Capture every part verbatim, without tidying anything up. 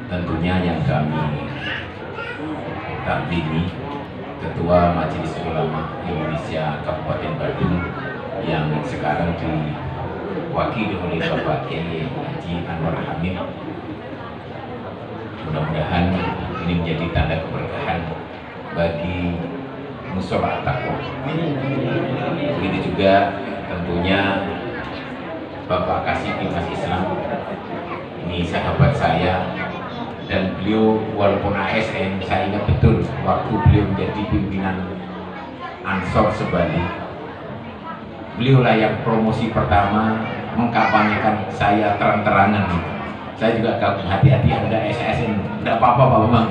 tentunya yang kami dampingi Ketua Majelis Ulama Indonesia Kabupaten Badung yang sekarang diwakili oleh Bapak Kiai Haji Anwar Hamid. Mudah-mudahan ini menjadi tanda keberkahan bagi Mushola At-Taqwa. Begitu juga tentunya Bapak Kasih Mas Islam, ini sahabat saya, dan beliau walaupun A S N, saya ingat betul waktu beliau menjadi pimpinan Ansor Sebali, beliaulah yang promosi pertama mengkampanyekan saya terang-terangan. Saya juga gabung, hati-hati Anda A S N, tidak apa-apa Pak Bambang.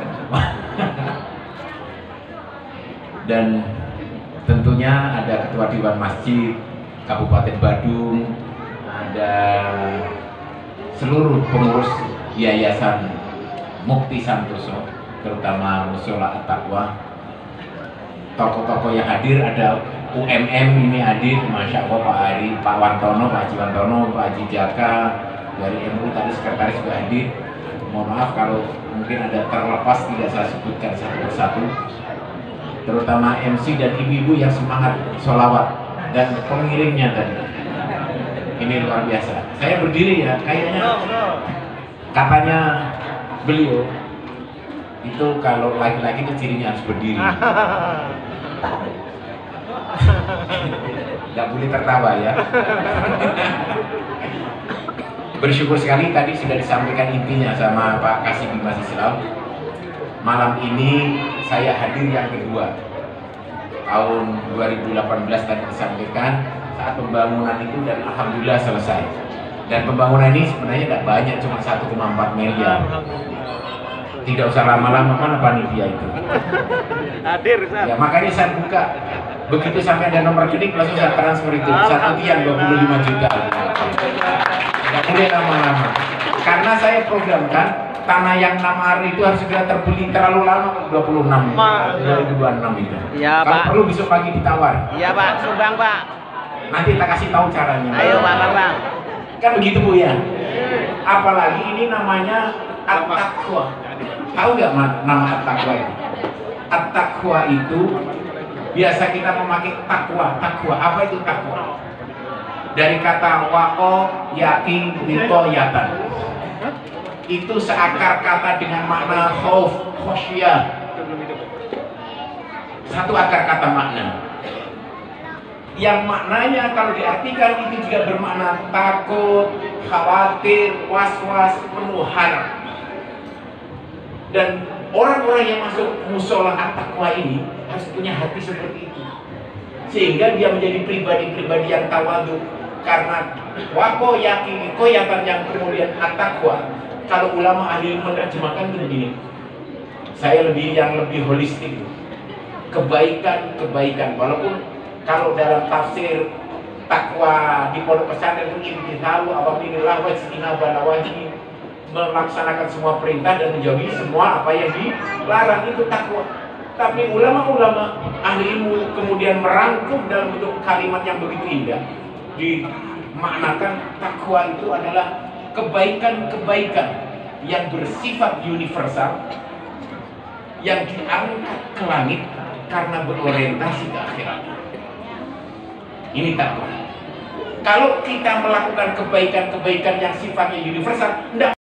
Dan tentunya ada Ketua Dewan Masjid Kabupaten Badung, ada seluruh pengurus Yayasan Mukti Santoso, terutama Mushola At-Taqwa, tokoh-tokoh yang hadir, ada U M M ini hadir, Masya Allah, Pak Ari, Pak Wantono, Pak Haji Wantono, Pak Haji Jaka dari M U, tadi sekretaris juga hadir. Mohon maaf kalau mungkin ada terlepas, tidak saya sebutkan satu persatu, terutama M C dan ibu-ibu yang semangat sholawat dan pengiringnya tadi. Ini luar biasa. Saya berdiri ya, kayaknya katanya beliau itu kalau laki-laki itu cirinya harus berdiri. Nggak boleh tertawa ya. Bersyukur sekali tadi sudah disampaikan intinya sama Pak Kasih Mas Islam. Malam ini saya hadir yang kedua. Tahun dua ribu delapan belas tadi disampaikan saat pembangunan itu, dan alhamdulillah selesai. Dan pembangunan ini sebenarnya tidak banyak, cuma satu koma empat miliar. Tidak usah lama-lama, mana panitia itu. Hadir, Ustaz. Ya makanya saya buka. Begitu sampai ada nomor rekening langsung saya transfer itu. Satu tiang dua puluh lima juta. Tidak boleh lama-lama. Karena saya programkan tanah yang enam hari itu harus segera terbeli, terlalu lama dua puluh enam dua ribu dua puluh enam itu. Iya, Kalau Pak. perlu besok pagi ditawar. Iya, Pak. Sumbang, Pak. Nanti kita kasih tahu caranya. Ayo, Pak Bambang. Kan begitu Bu ya. Apalagi ini namanya At-Taqwa. Tahu nggak nama At-Taqwa itu? At-Taqwa itu biasa kita memakai takwa. Takwa apa itu takwa? Dari kata waqo, yakin, nito, yatan. Itu seakar kata dengan makna khauf, khosyah. Satu akar kata makna. Yang maknanya kalau diartikan itu juga bermakna takut, khawatir, was-was, penuh harap. Dan orang-orang yang masuk Mushola At-Taqwa ini harus punya hati seperti itu, sehingga dia menjadi pribadi-pribadi yang tawadhu. Karena wako yakin koyatan yang kemudian At-Taqwa, kalau ulama ahli menerjemahkan itu begini, saya lebih yang lebih holistik, kebaikan-kebaikan. Walaupun kalau dalam tafsir takwa di pondok pesantren itu imtithalu awamirillah wa ijtinaba nawahi, melaksanakan semua perintah dan menjauhi semua apa yang dilarang, itu takwa. Tapi ulama-ulama ahli ilmu kemudian merangkum dalam bentuk kalimat yang begitu indah, dimaknakan takwa itu adalah kebaikan-kebaikan yang bersifat universal, yang diangkat ke langit karena berorientasi ke akhirat. Ini takwa. Kalau kita melakukan kebaikan-kebaikan yang sifatnya universal, tidak